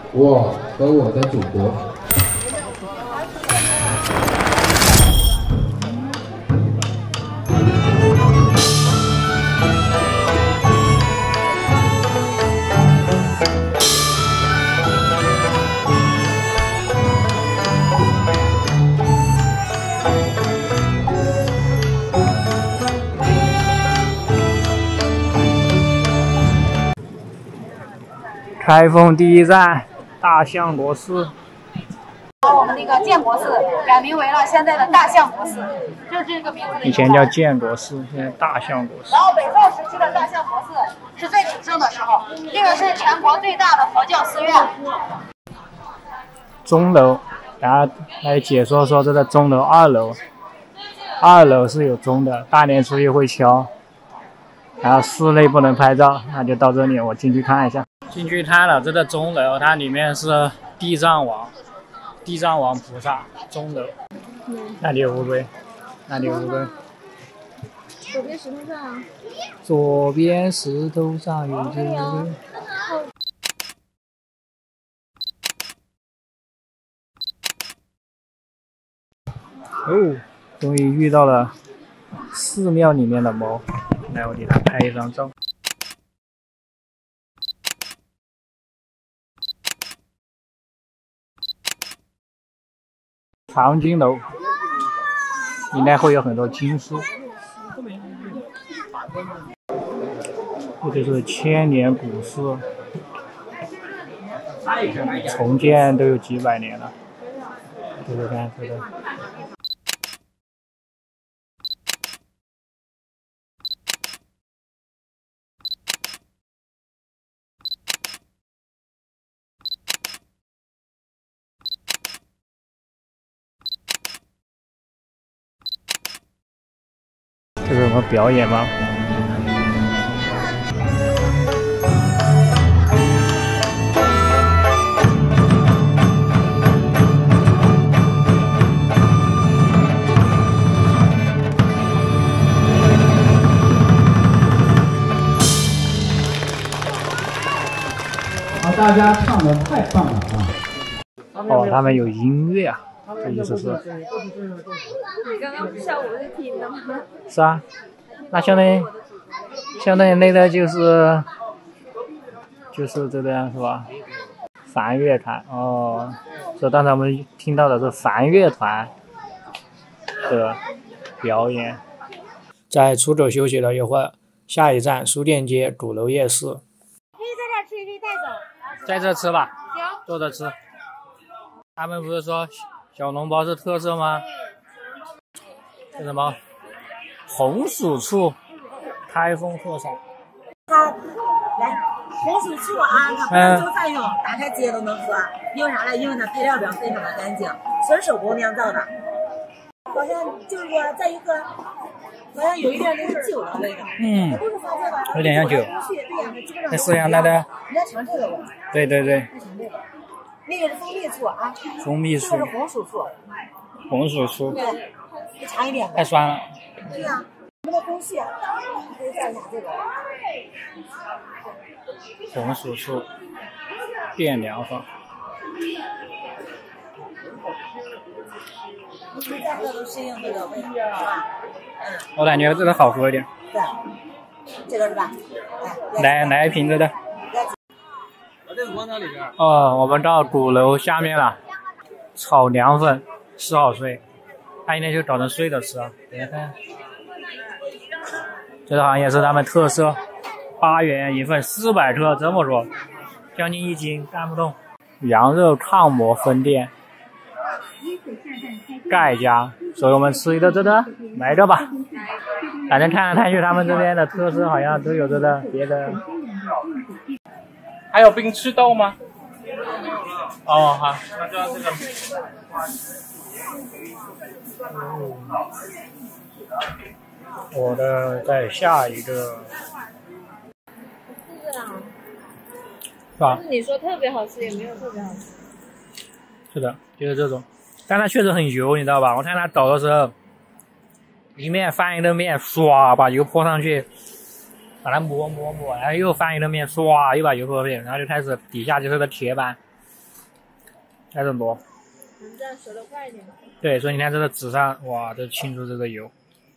我和我的祖国。 开封第一站大象国寺。 我们那个建国寺改名为了现在的大象国寺，就是这个名字的由来。 以前叫建国寺，现在大象国寺。 然后北宋时期的大象国寺是最鼎盛的时候，这个是全国最大的佛教寺院。 钟楼，大家来解说说这个钟楼2楼，2楼是有钟的，大年初一会敲。然后室内不能拍照，那就到这里，我进去看一下。进去看了这个钟楼，它里面是地藏王菩萨钟楼。那里有乌龟，那里有乌龟。 左边石头上。 左边石头上有只乌龟。哦，终于遇到了寺庙里面的猫，来我给它拍一张照。藏经楼应该会有很多经书，这就是千年古寺，重建都有几百年了。这个看这个。这是什么表演吗？ 好，大家唱的太棒了啊！ 哦，他们有音乐啊，这意思是。 你刚刚不是我是听的吗？ 是啊，那相当于那个就是这个样是吧？梵乐团哦，所以刚才我们听到的是梵乐团的表演。在出走休息了一会儿，下一站书店街鼓楼夜市。 可以在这儿吃，也可以带走。 在这吃吧， 行， 坐着吃。他们不是说小笼包是特色吗？这什么红薯醋，开封特产。 它来红薯醋啊，它不能做饭用，打开直接都能喝。因为啥呢？因为它配料表非常的干净，纯手工酿造的。好像就是说，在一个好像有一点那个酒的味道。 嗯， 不是发酵吧？ 有点像酒。 对呀，它基本上。 那试一下那个。 你要尝这个吧？ 对对对。 尝这个。那个是蜂蜜醋啊。 蜂蜜醋。 这个是红薯醋。 红薯醋。 对，你尝一点。 太酸了。 对呀，我们的空气可以蘸一下这个。 红薯醋，变凉法。 你再喝都适应这个味道，是吧？ 我感觉这个好喝一点。 对，这个是吧？ 来一瓶这个。哦，我们到鼓楼下面了，炒凉粉吃好睡，他今天就搞成碎的吃啊。等一下看，这个好像也是他们特色，8元一份，400克，这么多，将近1斤，干不动。羊肉抗磨分店，盖家，所以我们吃一个这个，来一个吧。反正看来看去，他们这边的特色好像都有这个别的。 还有冰赤豆吗？哦，好，那就要这个。 我的再下一个。是吧？ 你说特别好吃，也没有特别好吃。 是的，就是这种，但它确实很油，你知道吧？我看它抖的时候，一面翻一个面，唰把油泼上去，把它抹，然后又翻一个面，唰又把油泼上去，然后就开始底下就是个铁板， 还是多。 能这样熟得快一点。 对，所以你看这个纸上，哇，都浸出这个油。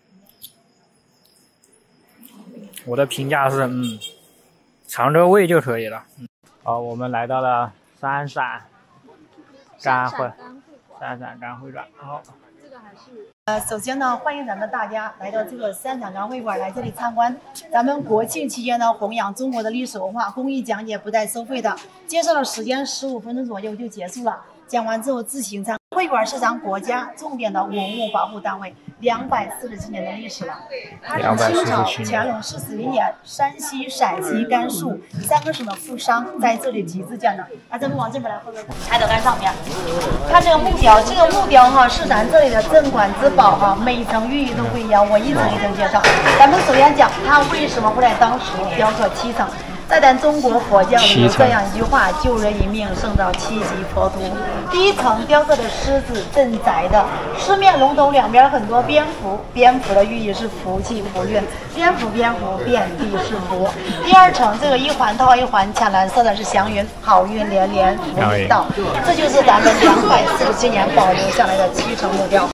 我的评价是，尝着味就可以了。好，我们来到了三陕肝会馆。好。 首先呢，欢迎咱们大家来到这个三陕肝会馆，来这里参观。咱们国庆期间呢，弘扬中国的历史文化，公益讲解不带收费的，介绍的时间15分钟左右就结束了。讲完之后自行参观。会馆是咱国家重点的文物保护单位，247年的历史了。它是清朝乾隆41年，山西、陕西、甘肃3个省的富商在这里集资建的。咱们往这边来，抬头看上面，看这个木雕，这个木雕哈是咱这里的镇馆之宝哈，每一层寓意都不一样，我一层一层介绍。咱们首先讲它为什么会在当时雕刻7层。在咱中国佛教里有这样一句话：救人一命胜造7级佛图。第一层雕刻的狮子镇宅的，狮面龙头两边很多蝙蝠，蝙蝠的寓意是福气福运，蝙蝠遍地是福。第二层这个一环套一环，浅蓝色的是祥云，好运连连，福运到。这就是咱们247年保留下来的7层木雕。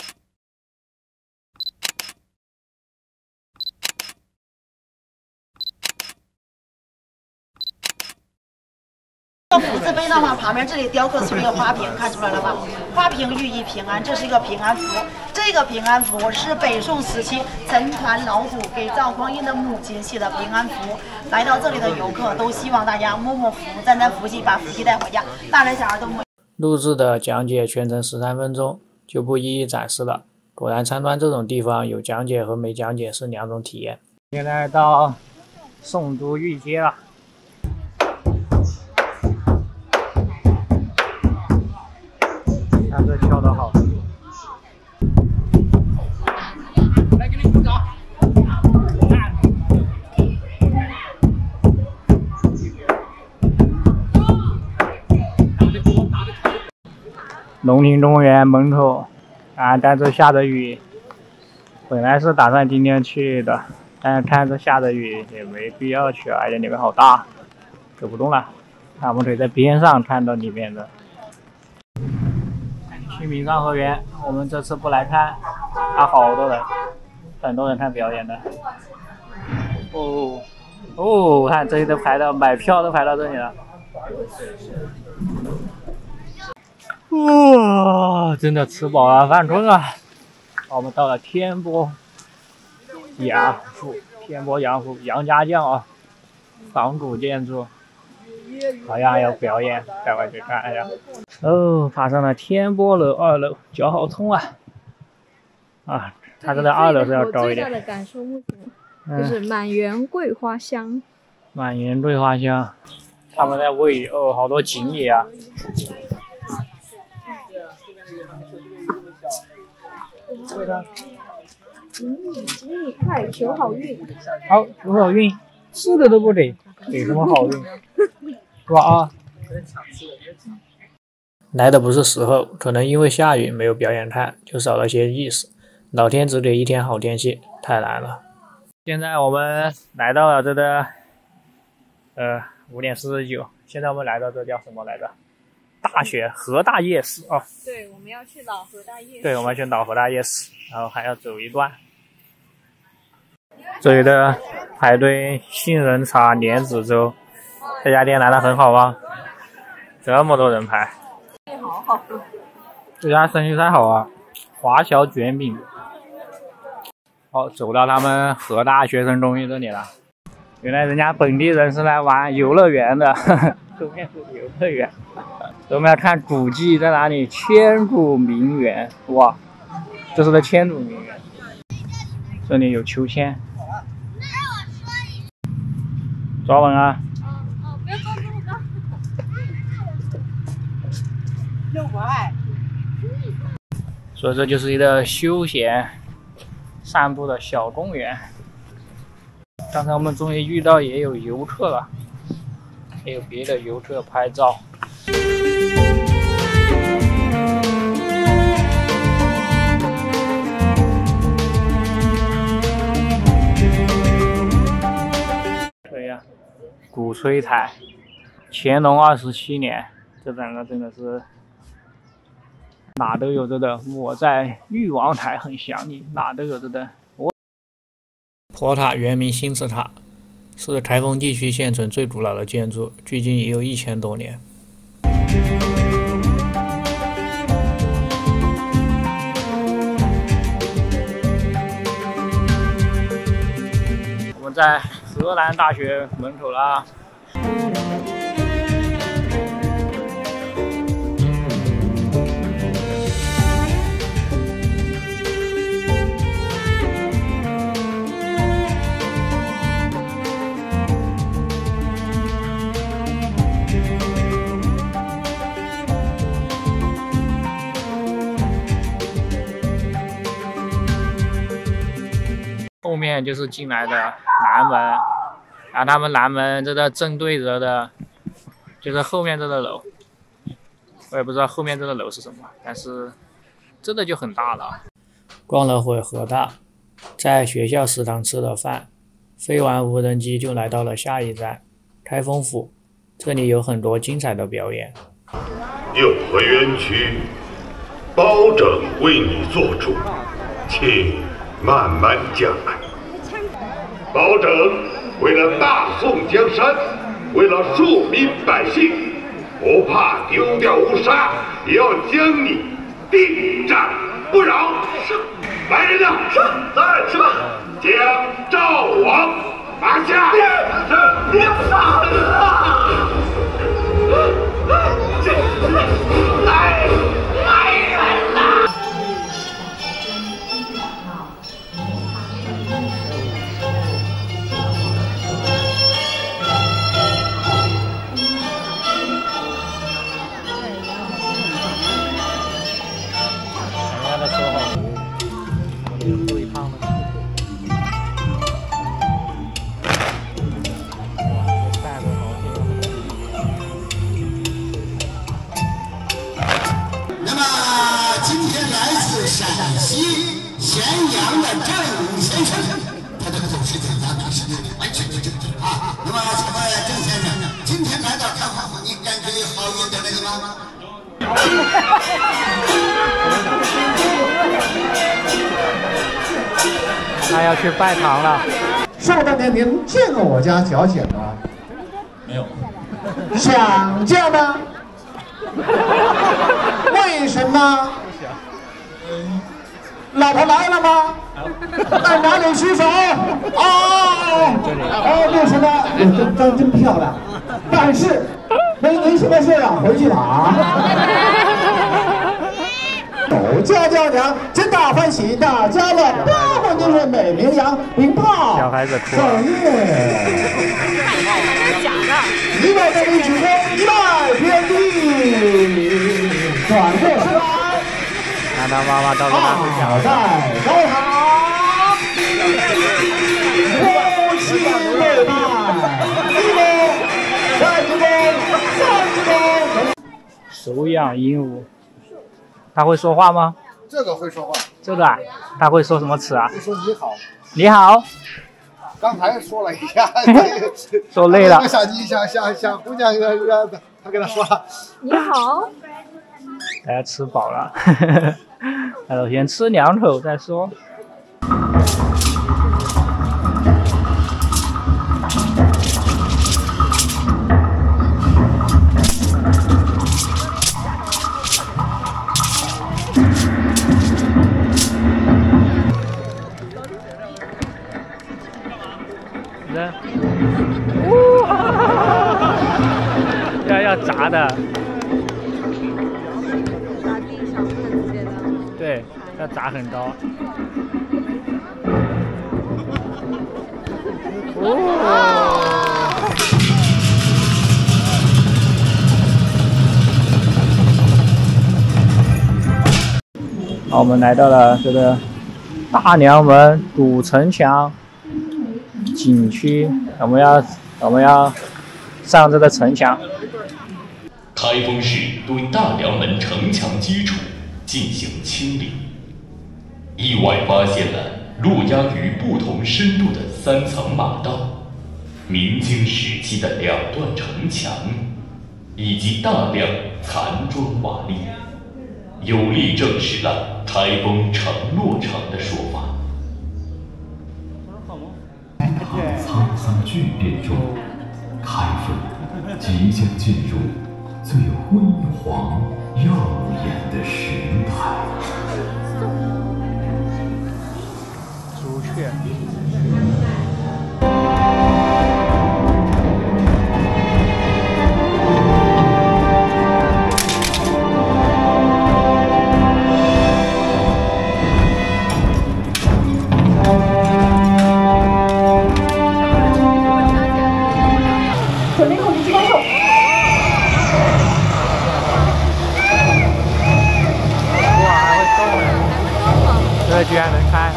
福字碑的话，旁边这里雕刻出一个花瓶，看出来了吧？花瓶寓意平安，这是一个平安符。这个平安符是北宋时期陈团老祖给赵匡胤的母亲写的平安符。来到这里的游客都希望大家摸摸福，沾沾福气，把福气带回家。大人小孩都摸。 录制的讲解全程13分钟，就不一一展示了。果然参观这种地方，有讲解和没讲解是2种体验。现在到宋都御街了。这跳得好，来给你鼓掌。龙庭中园门口但这下着雨，本来是打算今天去的，但是看这下着雨也没必要去，而且里面好大，走不动了。我们可以在边上看到里面的。清明上河园，我们这次不来看，好多人，很多人看表演的。看这里都排到买票都排到这里了。真的吃饱了饭困了。我们到了天波杨府杨家将啊，仿古建筑。好像还有表演，待会去看一下。爬上了天波楼2楼，脚好痛啊！它这个2楼是要高一点。 我最大的感受目前就是满园桂花香。 满园桂花香，他们在喂好多锦鲤啊！ 锦鲤快求好运！ 好，求好运，吃的都不给什么好运？是吧来的不是时候，可能因为下雨没有表演看，就少了些意思。老天只给一天好天气，太难了。现在我们来到了这个5点49，现在我们来到这叫什么来着？河大夜市啊。 对，我们要去老河大夜市。 对，我们要去老河大夜市，然后还要走一段。这里的排队杏仁茶莲子粥。这家店来的很好吗？这么多人排， 好好喝。 这家生意太好啊！华侨卷饼。好，走到他们河大学生公寓这里了。原来人家本地人是来玩游乐园的，对面是游乐园。我们要看古迹在哪里？千古名园，哇，这是个千古名园。这里有秋千。抓稳啊！ 不要抓这么高。 6块。 所以这就是一个休闲散步的小公园。刚才我们终于遇到也有游客了，也有别的游客拍照。对呀，鼓吹台，乾隆27年，这2个真的是哪都有着的，我在玉王台很想你，哪都有着的。坡塔原名新祠塔，是开封地区现存最古老的建筑，距今已有1000多年。我们在河南大学门口啦。后面就是进来的南门，然后他们南门这个正对着的，就是后面这个楼，我也不知道后面这个楼是什么，但是这个就很大了。逛了会河大，在学校食堂吃了饭，飞完无人机就来到了下一站开封府，这里有很多精彩的表演。 有何冤屈，包拯为你做主，请慢慢讲来。包拯为了大宋江山，为了庶民百姓，不怕丢掉乌纱，也要将你定斩不饶。是，来人呐！是，在是吧？将赵王拿下！是，别杀了！这来人呐！ 那么今天来自陕西咸阳的郑先生，他的走势怎样？他是完全是正确啊。那么请问郑先生，今天来到开封府，你感觉好运得了吗？ 他要去拜堂了。 少当年您见过我家小姐吗？ 没有。 想见吗？为什么？老婆来了吗？在哪里洗手？为什么？真漂亮。但是，您现在是要回去了啊？家娘真大欢喜，大家乐，八万年是美名扬，名炮小孩子哭了。 一代美丽举杯，一代天地，转过身来， 看他妈妈到处拿回奖。 在高堂，夫妻对拜，一躬，再一躬，三鞠躬。 手养鹦鹉，他会说话吗？ 这个会说话。 这个啊，他会说什么词啊？ 会说你好。 你好。 刚才说了一下， 说累了。 小姑娘，他跟他说了， 你好。 大家吃饱了，先吃2口再说。要炸的， 砸地上不能直接的。 对，要炸很高。好，我们来到了这个大凉门古城墙景区，我们要上这个城墙。 开封市对大凉门城墙基础进行清理，意外发现了落压于不同深度的3层马道、明清时期的2段城墙，以及大量残砖瓦砾。 有力证实了开封城落城的说法。 沧桑巨变中，开封即将进入最辉煌耀眼的时代。 朱雀。居然能开！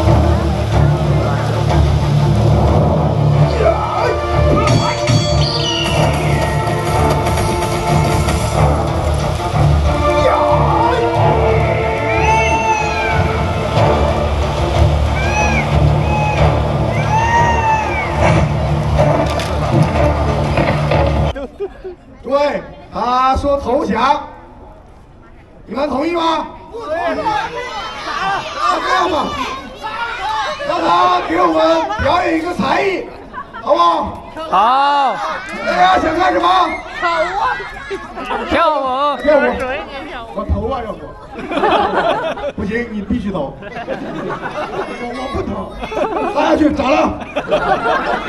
诸位，他说投降，你们同意吗？那这样吧，让他给我们表演一个才艺，好不好？ 好。 大家想干什么？ 跳舞。 跳舞。我投啊，要不？不行，你必须投。我不投。拉下去，咋了？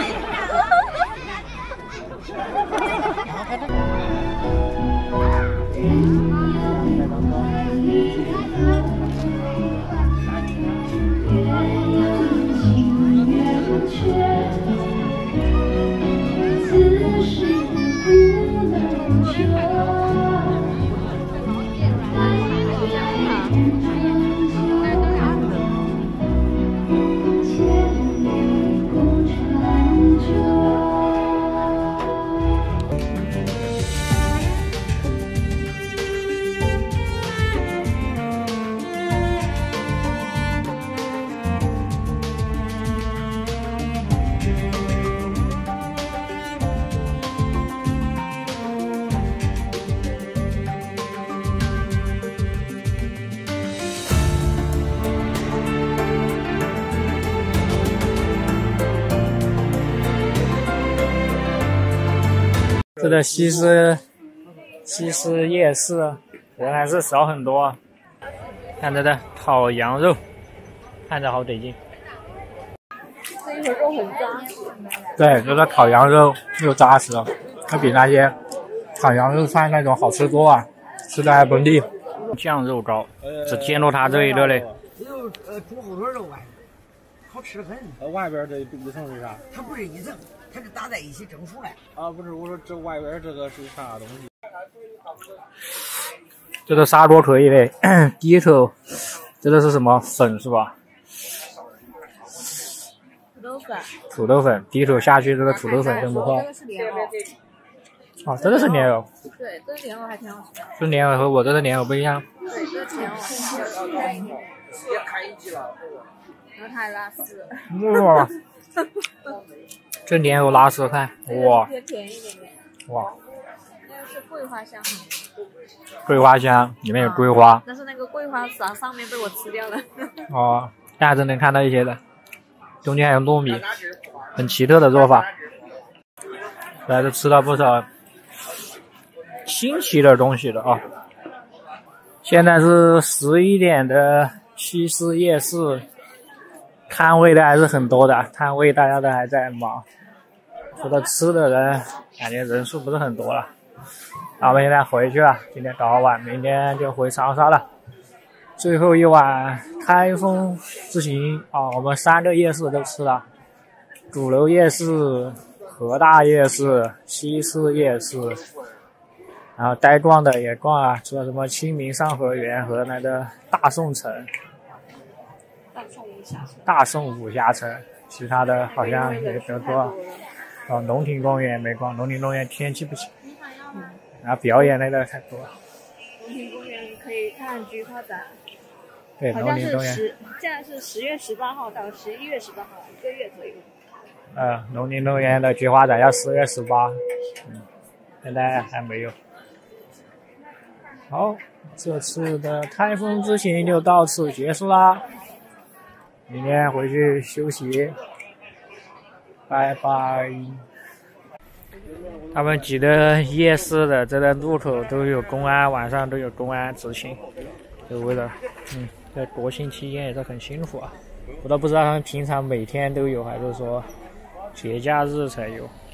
这个西施夜市人还是少很多，看这个烤羊肉，看着好得劲。 这一盒肉很扎实。 对，这个烤羊肉又扎实，它比那些烤羊肉串那种好吃多啊，吃的还本地。酱肉糕，只见到它这一个嘞。 只有猪后腿肉外边，好吃的很。 外边这一层是啥？ 它不是一层。它是搭在一起蒸出来啊！不是，我说这外边这个是啥东西？ 这个砂锅可以嘞，第一口，这个是什么粉是吧？ 土豆粉。 土豆粉，第一口下去，这个土豆粉真不错。 这个是莲藕。 哦，这个是莲藕。 对，这个莲藕还挺好吃的。 这莲藕和我这个莲藕不一样。 对，这个莲藕开一点。 也开一季了。 然后它还拉丝。 哇！这莲藕拉丝看，哇！ 也便宜一点点。 哇！ 那个是桂花香。 桂花香，里面有桂花。 但是那个桂花上面被我吃掉了。 哦，大家都能看到一些的，中间还有糯米，很奇特的做法。来，都吃到不少新奇的东西了啊！现在是11点的西施夜市。摊位的还是很多的，摊位大家都还在忙，除了吃的人，感觉人数不是很多了。那我们现在回去了，今天搞完，明天就回长沙了。最后一晚开封之行啊，我们3个夜市都吃了，鼓楼夜市、河大夜市、西施夜市，然后该逛的也逛了，除了什么清明上河园和那个大宋城。大宋武侠城，其他的好像也比较多。哦，龙亭公园没逛，龙亭公园天气不行。然后表演类的太多。 龙亭公园可以看菊花展。 对，龙亭公园。 现在是10月18号到11月18号，1个月左右。 龙亭公园的菊花展要10月18，现在还没有。 好，这次的开封之行就到此结束啦。明天回去休息，拜拜。他们几个夜市的这个路口都有公安，晚上都有公安执勤，就为了在国庆期间也是很辛苦啊。我都不知道他们平常每天都有，还是说节假日才有。